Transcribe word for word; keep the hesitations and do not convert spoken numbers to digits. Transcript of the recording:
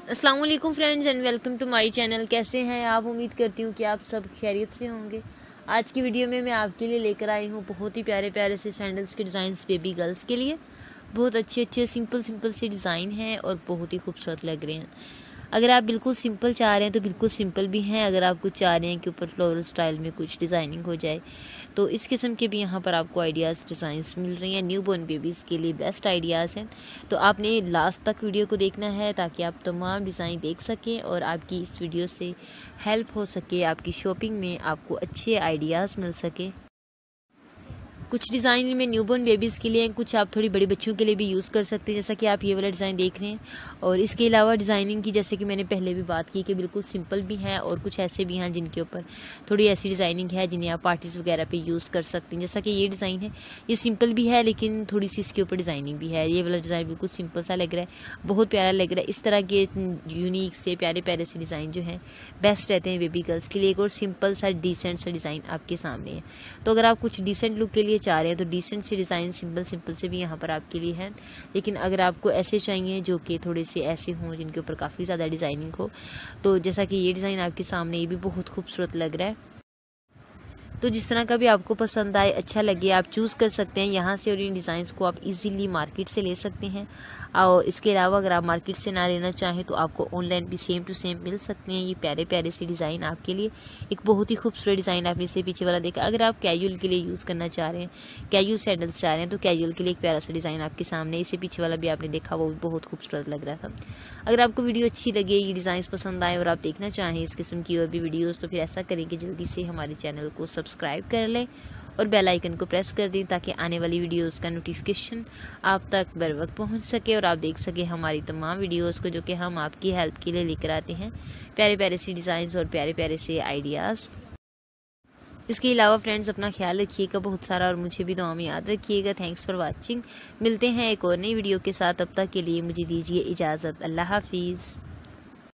अस्सलाम वालेकुम friends and welcome to my channel. कैसे हैं आप? उम्मीद करती हूँ कि आप सब खैरियत से होंगे। आज की वीडियो में मैं आपके लिए लेकर आई हूँ बहुत ही प्यारे प्यारे से सैंडल्स के डिज़ाइंस बेबी गर्ल्स के लिए। बहुत अच्छे अच्छे सिंपल सिंपल से डिज़ाइन हैं और बहुत ही खूबसूरत लग रहे हैं। अगर आप बिल्कुल सिंपल चाह रहे हैं तो बिल्कुल सिंपल भी हैं। अगर आप कुछ चाह रहे हैं कि ऊपर फ्लोरल स्टाइल में कुछ डिज़ाइनिंग हो जाए तो इस किस्म के भी यहाँ पर आपको आइडियाज़ डिज़ाइंस मिल रही हैं। न्यू बॉर्न बेबीज़ के लिए बेस्ट आइडियाज़ हैं। तो आपने लास्ट तक वीडियो को देखना है ताकि आप तमाम डिज़ाइन देख सकें और आपकी इस वीडियो से हेल्प हो सके, आपकी शॉपिंग में आपको अच्छे आइडियाज़ मिल सके। कुछ डिज़ाइन में न्यूबॉर्न बेबीज़ के लिए हैं, कुछ आप थोड़ी बड़ी बच्चियों के लिए भी यूज़ कर सकते हैं, जैसा कि आप ये वाला डिज़ाइन देख रहे हैं। और इसके अलावा डिज़ाइनिंग की जैसे कि मैंने पहले भी बात की कि बिल्कुल सिंपल भी हैं और कुछ ऐसे भी हैं जिनके ऊपर थोड़ी ऐसी डिज़ाइनिंग है जिन्हें आप पार्टीज़ वगैरह पे यूज़ कर सकते हैं। जैसा कि ये डिज़ाइन है, ये सिंपल भी है लेकिन थोड़ी सी इसके ऊपर डिज़ाइनिंग भी है। ये वाला डिज़ाइन बिल्कुल सिंपल सा लग रहा है, बहुत प्यारा लग रहा है। इस तरह के यूनिक से प्यारे प्यारे से डिज़ाइन जो हैं बेस्ट रहते हैं बेबी गर्ल्स के लिए। एक और सिंपल सा डिसेंट सा डिज़ाइन आपके सामने है। तो अगर आप कुछ डिसेंट लुक के लिए चाह रहे हैं तो डिसेंट से डिज़ाइन सिंपल सिंपल से भी यहाँ पर आपके लिए हैं। लेकिन अगर आपको ऐसे चाहिए जो कि थोड़े से ऐसे हों जिनके ऊपर काफ़ी ज़्यादा डिज़ाइनिंग हो, तो जैसा कि ये डिज़ाइन आपके सामने, ये भी बहुत खूबसूरत लग रहा है। तो जिस तरह का भी आपको पसंद आए, अच्छा लगे, आप चूज़ कर सकते हैं यहाँ से और इन डिज़ाइंस को आप इजीली मार्केट से ले सकते हैं। और इसके अलावा अगर आप मार्केट से ना लेना चाहें तो आपको ऑनलाइन भी सेम टू सेम मिल सकते हैं। ये प्यारे प्यारे से डिज़ाइन आपके लिए, एक बहुत ही खूबसूरत डिज़ाइन आपने इससे पीछे वाला देखा। अगर आप कैजुअल के लिए यूज़ करना चाह रहे हैं, कैजुअल सैंडल्स चाह रहे हैं, तो कैजुअल के लिए एक प्यारा सा डिज़ाइन आपके सामने, इससे पीछे वाला भी आपने देखा, वो बहुत खूबसूरत लग रहा था। अगर आपको वीडियो अच्छी लगे, ये डिज़ाइंस पसंद आए और आप देखना चाहें इस किस्म की और भी वीडियोज़, तो फिर ऐसा करें कि जल्दी से हमारे चैनल को सब्सक्राइब कर लें और बेल आइकन को प्रेस कर दें ताकि आने वाली वीडियोस का नोटिफिकेशन आप तक बर वक्त पहुँच सके और आप देख सकें हमारी तमाम वीडियोस को जो कि हम आपकी हेल्प के लिए लेकर आते हैं। प्यारे प्यारे से डिज़ाइंस और प्यारे प्यारे से आइडियाज़। इसके अलावा फ्रेंड्स अपना ख्याल रखिएगा बहुत सारा और मुझे भी दुआ में याद रखिएगा। Thanks for watching. मिलते हैं एक और नई वीडियो के साथ, तब तक के लिए मुझे दीजिए इजाज़त। अल्लाह हाफिज़।